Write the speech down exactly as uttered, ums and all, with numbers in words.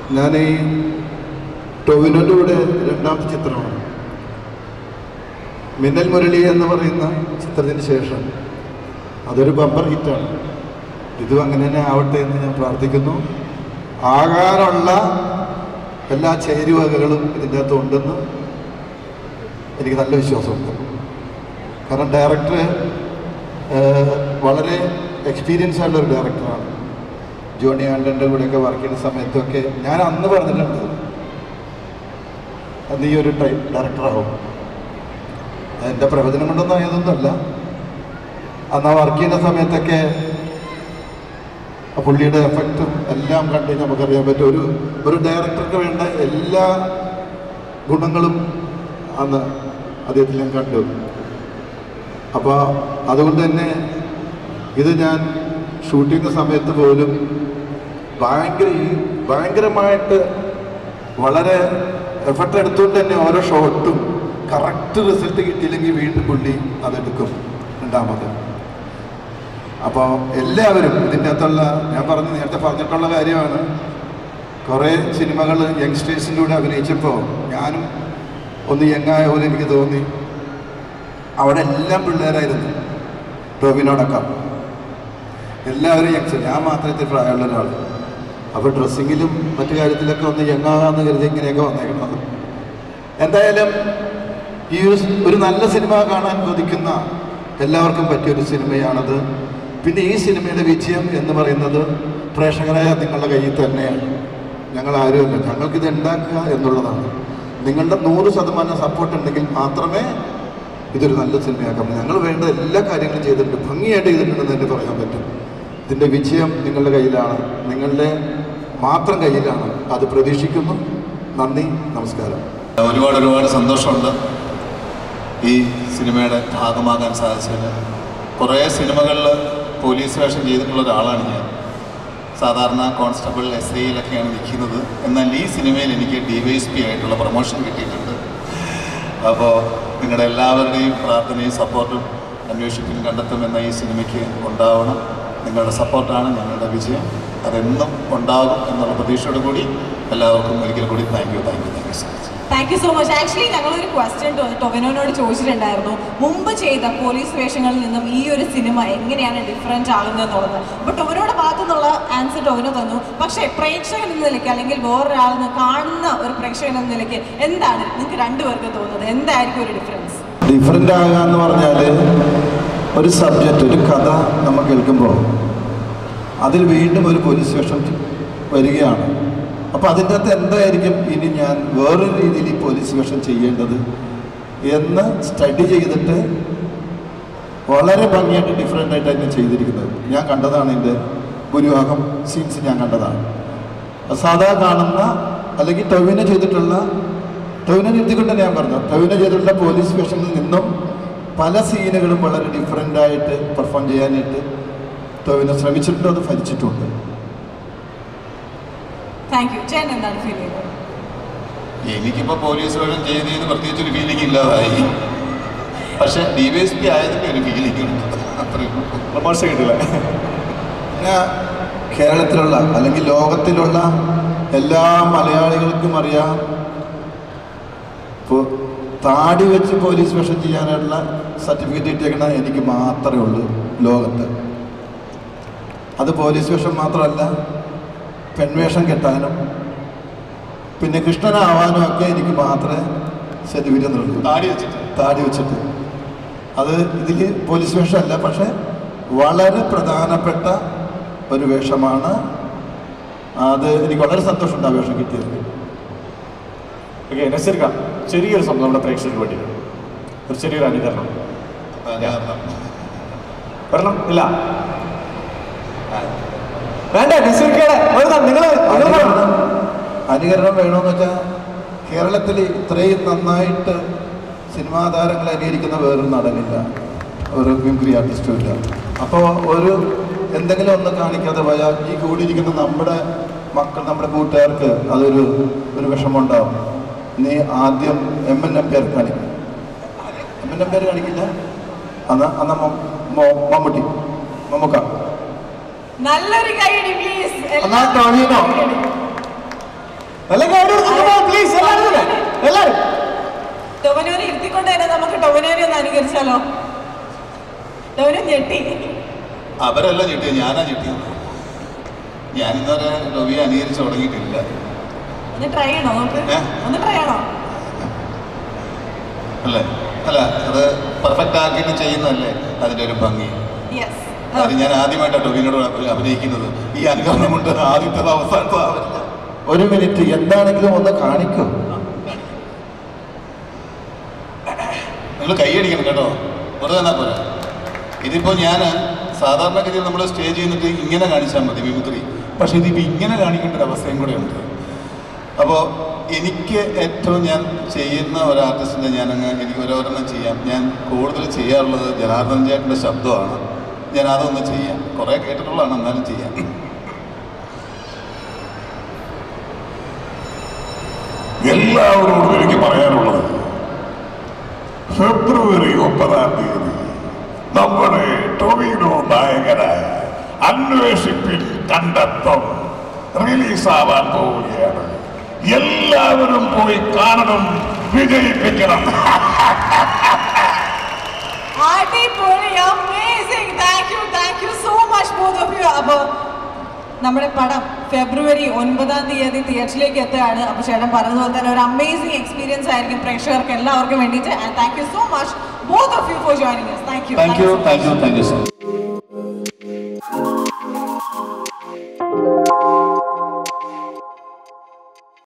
ഞാൻ ഈ ടൊവിനോൻ്റെ കൂടെ രണ്ടാമത്തെ ചിത്രമാണ് മിന്നൽ മുരളി എന്ന് പറയുന്ന ചിത്രത്തിന് ശേഷം അതൊരു ബമ്പർ ഹിറ്റാണ്. ഇതും അങ്ങനെ തന്നെ ആവട്ടെ എന്ന് ഞാൻ പ്രാർത്ഥിക്കുന്നു. ആകാനുള്ള എല്ലാ ചേരുവകകളും ഇതിൻ്റെ അകത്ത് ഉണ്ടെന്ന് എനിക്ക് നല്ല വിശ്വാസമുണ്ട്. കാരണം ഡയറക്ടർ വളരെ എക്സ്പീരിയൻസ് ആയിട്ടുള്ള ഒരു ഡയറക്ടറാണ്. ജോണി ആൻ്റൻ്റെ കൂടെയൊക്കെ വർക്ക് ചെയ്യുന്ന സമയത്തൊക്കെ ഞാൻ അന്ന് പറഞ്ഞിട്ടുണ്ട് അത് ഈ ഒരു ടൈപ്പ് ഡയറക്ടറാവും. എൻ്റെ പ്രവചനം കൊണ്ടൊന്നും ആയതൊന്നുമല്ല. അന്ന് ആ വർക്ക് ചെയ്യുന്ന സമയത്തൊക്കെ പുള്ളിയുടെ എഫക്റ്റും എല്ലാം കണ്ട് നമുക്കറിയാൻ പറ്റും. ഒരു ഒരു ഡയറക്ടർക്ക് വേണ്ട എല്ലാ ഗുണങ്ങളും അന്ന് അദ്ദേഹത്തിൽ ഞാൻ കണ്ടു. അപ്പോൾ അതുകൊണ്ട് തന്നെ ഇത് ഞാൻ ഷൂട്ട് ചെയ്യുന്ന സമയത്ത് പോലും ഭയങ്കര ഭയങ്കരമായിട്ട് വളരെ എഫർട്ട് എടുത്തുകൊണ്ട് തന്നെ ഓരോ ഷോട്ടും കറക്റ്റ് റിസൾട്ട് കിട്ടിയില്ലെങ്കിൽ വീണ്ടും പുള്ളി അതെടുക്കും രണ്ടാമത്. അപ്പോൾ എല്ലാവരും ഇതിൻ്റെ അകത്തുള്ള ഞാൻ പറഞ്ഞു നേരത്തെ പറഞ്ഞിട്ടുള്ള കാര്യമാണ്. കുറേ സിനിമകൾ യങ്സ്റ്റേഴ്സിൻ്റെ കൂടെ അഭിനയിച്ചപ്പോൾ ഞാനും ഒന്ന് യങ്ങായ പോലെ എനിക്ക് തോന്നി. അവിടെ എല്ലാം പിള്ളേരായിരുന്നു, ടോവിനോടക്കം എല്ലാവരും യങ്സ്റ്റർ. ഞാൻ മാത്രമേ പ്രായമുള്ള ഒരാൾ. അപ്പോൾ ഡ്രസ്സിങ്ങിലും മറ്റു കാര്യത്തിലൊക്കെ ഒന്ന് യങ്ങാകാമെന്ന് കരുതി ഇങ്ങനെയൊക്കെ വന്നേക്കുന്നത്. എന്തായാലും ഈ ഒരു നല്ല സിനിമ കാണാൻ കൊതിക്കുന്ന എല്ലാവർക്കും പറ്റിയൊരു സിനിമയാണത്. പിന്നെ ഈ സിനിമയുടെ വിജയം എന്ന് പറയുന്നത് പ്രേക്ഷകരായ നിങ്ങളുടെ കയ്യിൽ തന്നെയാണ്. ഞങ്ങൾ ആരുമല്ല, ഞങ്ങൾക്കിത് ഉണ്ടാക്കുക എന്നുള്ളതാണ്. നിങ്ങളുടെ നൂറ് ശതമാനം സപ്പോർട്ട് ഉണ്ടെങ്കിൽ മാത്രമേ ഇതൊരു നല്ല സിനിമയാക്കാം. ഞങ്ങൾ വേണ്ട എല്ലാ കാര്യങ്ങളും ചെയ്തിട്ടുണ്ട്, ഭംഗിയായിട്ട് ചെയ്തിട്ടുണ്ടെന്ന് തന്നെ പറയാൻ പറ്റും. ഇതിൻ്റെ വിജയം നിങ്ങളുടെ കയ്യിലാണ്, നിങ്ങളുടെ മാത്രം കയ്യിലാണ്. അത് പ്രതീക്ഷിക്കുന്നു. നന്ദി, നമസ്കാരം. ഒരുപാട് ഒരുപാട് സന്തോഷമുണ്ട് ഈ സിനിമയുടെ ഭാഗമാകാൻ സാധിച്ചതിൽ. കുറേ സിനിമകളിൽ പോലീസ് വേഷം ചെയ്തിട്ടുള്ള ഒരാളാണ് ഞാൻ. സാധാരണ കോൺസ്റ്റബിൾ, എസ് ഐയിലൊക്കെയാണ് നിൽക്കുന്നത്. എന്നാൽ ഈ സിനിമയിൽ എനിക്ക് ഡി വൈ എസ് പി ആയിട്ടുള്ള പ്രൊമോഷൻ കിട്ടിയിട്ടുണ്ട്. അപ്പോൾ നിങ്ങളുടെ എല്ലാവരുടെയും പ്രാർത്ഥനയും സപ്പോർട്ടും അന്വേഷിക്കും കണ്ടെത്തും എന്ന ഈ സിനിമയ്ക്ക് ഉണ്ടാവണം. നിങ്ങളുടെ സപ്പോർട്ടാണ് ഞങ്ങളുടെ വിജയം. അതെന്നും ഉണ്ടാകും എന്നുള്ള പ്രതീക്ഷയോട് കൂടി എല്ലാവർക്കും ഒരിക്കൽ കൂടി thank you thank you thank you so much. Thank you so much. Actually ഞങ്ങളൊരു ക്വസ്റ്റ്യൻ ടൊവിനോനോട് ചോദിച്ചിട്ടുണ്ടായിരുന്നു, മുമ്പ് ചെയ്ത പോലീസ് വേഷങ്ങളിൽ നിന്നും ഈ ഒരു സിനിമ എങ്ങനെയാണ് ഡിഫറൻറ്റ് ആകുന്നത് എന്നുള്ളത്. അപ്പോൾ ടൊവിനോയുടെ ഭാഗത്തു നിന്നുള്ള ആൻസർ ടൊവിനോ തന്നു. പക്ഷേ പ്രേക്ഷകൻ എന്ന നിലയ്ക്ക് അല്ലെങ്കിൽ വേറൊരാളെന്ന് കാണുന്ന ഒരു പ്രേക്ഷകൻ എന്ന നിലയ്ക്ക് എന്താണ് നിങ്ങൾക്ക് രണ്ടുപേർക്ക് തോന്നുന്നത്? എന്തായിരിക്കും ഒരു ഡിഫറൻസ്? ഡിഫറൻ്റ് ആകുക എന്ന് പറഞ്ഞാൽ ഒരു സബ്ജക്റ്റ്, ഒരു കഥ നമ്മൾ കേൾക്കുമ്പോൾ അതിൽ വീണ്ടും ഒരു പോലീസ് വേഷം വരികയാണ്. അപ്പോൾ അതിൻ്റെ അകത്ത് എന്തായിരിക്കും ഇനി ഞാൻ വേറൊരു രീതിയിൽ ഈ പോലീസ് വേഷം ചെയ്യേണ്ടത് എന്ന് സ്റ്റഡി ചെയ്തിട്ട് വളരെ ഭംഗിയായിട്ട് ഡിഫറെൻ്റ് ആയിട്ട് അതിനെ ചെയ്തിരിക്കുന്നത് ഞാൻ കണ്ടതാണ്. എൻ്റെ ഭൂരിഭാഗം സീൻസ് ഞാൻ കണ്ടതാണ്. സാധാ കാണുന്ന അല്ലെങ്കിൽ ടൊവിനോ ചെയ്തിട്ടുള്ള ടൊവിനോ എഴുതിക്കൊണ്ട് ഞാൻ പറഞ്ഞു ടൊവിനോ ചെയ്തിട്ടുള്ള പോലീസ് വേഷങ്ങളിൽ നിന്നും പല സീനുകളും വളരെ ഡിഫറെൻ്റ് ആയിട്ട് പെർഫോം ചെയ്യാനായിട്ട് ടൊവിനോ ശ്രമിച്ചിട്ടുണ്ട്, അത് ഫലിച്ചിട്ടുണ്ട്. Thank you. ചേട്ടൻ എന്താണ് ഫീൽ ചെയ്യുന്നത്? എനിക്കിപ്പോൾ പോലീസ് വേഷം ചെയ്ത് ചെയ്ത് പ്രത്യേകിച്ചൊരു ഫീലിംഗ് ഇല്ലാതായി. പക്ഷേ ഡി വൈ എസ് പി ആയതിൻ്റെ ഒരു ഫീലിംഗ് ഉണ്ട്. അത്രയും പ്രമോഷൻ കിട്ടില്ല. പിന്നെ കേരളത്തിലുള്ള അല്ലെങ്കിൽ ലോകത്തിലുള്ള എല്ലാ മലയാളികൾക്കും അറിയാം, ഇപ്പോൾ താടി വെച്ച് പോലീസ് വേഷം ചെയ്യാനായിട്ടുള്ള സർട്ടിഫിക്കറ്റ് കിട്ടിയേക്കണ എനിക്ക് മാത്രമേ ഉള്ളൂ ലോകത്ത്. അത് പോലീസ് വേഷം മാത്രമല്ല, പെൺവേഷം കെട്ടാനും പിന്നെ കൃഷ്ണനാവാനും ഒക്കെ എനിക്ക് മാത്രമേ സർട്ടിഫിക്കറ്റ് ഉള്ളൂ. താടി വെച്ചിട്ട് താടി വെച്ചിട്ട് അത് ഇതിൽ പോലീസ് വേഷമല്ല, പക്ഷേ വളരെ പ്രധാനപ്പെട്ട ഒരു വേഷമാണ്. അത് എനിക്ക് വളരെ സന്തോഷമുണ്ട് ആ വേഷം കിട്ടിയത്. ഓക്കെ, നസീർക്ക, ചെറിയൊരു സംഭവം നമ്മുടെ പ്രേക്ഷകർക്ക് വേണ്ടി ഒരു ചെറിയൊരു അനുകരണം വരണം. ഇല്ല വേണ്ട, നസീർക്കയുടെ നിങ്ങൾ അനുകരണം വേണമെന്ന് വെച്ചാൽ കേരളത്തിൽ ഇത്രയും നന്നായിട്ട് സിനിമാ താരങ്ങൾ അനുകരിക്കുന്ന വേറൊരു നടനില്ല, ഒരു മിമിക്രി ആർട്ടിസ്റ്റും ഇല്ല. അപ്പോൾ ഒരു എന്തെങ്കിലും ഒന്ന് കാണിക്കാതെ പോയാൽ ഈ കൂടിയിരിക്കുന്ന നമ്മുടെ മക്കൾ, നമ്മുടെ കൂട്ടുകാർക്ക് അതൊരു ഒരു വിഷമമുണ്ടാവും. നീ ആദ്യം എം എൻ എംപയർ കാണിക്കും. എം എൻ എംപയർ കാണിക്കില്ല, അന്ന് അന്ന് മമ്മൂട്ടി മമ്മൂക്ക നല്ലൊരു കൈയടി പ്ലീസ്. എന്നാ ടൊവിനോ പ്ലീസ് എല്ലാവരും എല്ലാവരും ടൊവിനോനെ ഇരുത്തിക്കൊണ്ട് തന്നെ നമുക്ക് ടൊവിനോനെ ഒന്ന് അനുകരിച്ചാലോ? ടൊവിനോ ഞെട്ടി. അവരല്ല ഞെട്ടിയത്, ഞാനാ ഞെട്ടിയത്. ഞാൻ ഇന്നുവരെ ടൊവിയെ അനുകരിച്ച് തുടങ്ങിയിട്ടില്ല. ഒന്ന് ട്രൈ ചെയ്യണോ? നമുക്ക് ഒന്ന് ട്രൈ ചെയ്യണോ? അല്ലേ? അല്ല, അത് പെർഫെക്റ്റ് ആക്കിയിട്ട് ചെയ്യുന്നതല്ലേ അതിൻ്റെ ഒരു ഭംഗി. അത് ഞാൻ ആദ്യമായിട്ടാണ് ടൊവിനോട് അഭിനയിക്കുന്നത്. ഈ അനുകരണം കൊണ്ട് ആദ്യത്തെ അവസാനത്തെ ആവില്ല. ഒരു മിനിറ്റ്, എന്താണെങ്കിലും ഒന്ന് കാണിക്കൂ. നിങ്ങൾ കൈയടിക്കണം കേട്ടോ, വെറുതെ എന്നാ പോരാ. ഇതിപ്പോൾ ഞാൻ സാധാരണഗതിയിൽ നമ്മൾ സ്റ്റേജ് ചെയ്യുന്നിട്ട് ഇങ്ങനെ കാണിച്ചാൽ മതി മിമിക്രി, പക്ഷെ ഇതിപ്പോൾ ഇങ്ങനെ കാണിക്കേണ്ട ഒരു അവസ്ഥയും കൂടെ ഉണ്ട്. അപ്പോൾ എനിക്ക് ഏറ്റവും ഞാൻ ചെയ്യുന്ന ഒരു ആർട്ടിസ്റ്റിൻ്റെ ഞാനങ്ങ് എനിക്ക് ഓരോരെണ്ണം ചെയ്യാം. ഞാൻ കൂടുതൽ ചെയ്യാറുള്ളത് ജനാർദ്ദൻ ചേട്ടൻ്റെ ശബ്ദമാണ്. ഞാൻ അതൊന്ന് ചെയ്യാം. കുറേ കേട്ടിട്ടുള്ളതാണ്, എന്നാലും ചെയ്യാം. എല്ലാവരോടും എനിക്ക് പറയാനുള്ളത്, ഫെബ്രുവരി ഒമ്പതാം തീയതി നമ്മുടെ ടൊവിനോ നായകനായ അന്വേഷിപ്പിൽ കണ്ടെത്തും റിലീസാവാൻ പോവുകയാണ്. എല്ലാവരും പോയി കാണണം, വിജയിപ്പിക്കണം. അപ്പോൾ നമ്മുടെ പടം ഫെബ്രുവരി ഒൻപതാം തീയതി തിയേറ്ററിലേക്ക് എത്തുകയാണ്. അപ്പോൾ ചേട്ടൻ പറഞ്ഞതുപോലെ തന്നെ ഒരു അമേസിംഗ് എക്സ്പീരിയൻസ് ആയിരിക്കും പ്രേക്ഷകർക്ക് എല്ലാവർക്കും വേണ്ടിയിട്ട്. And thank you so much both of you for joining us. Thank you thank you thank you thank you sir.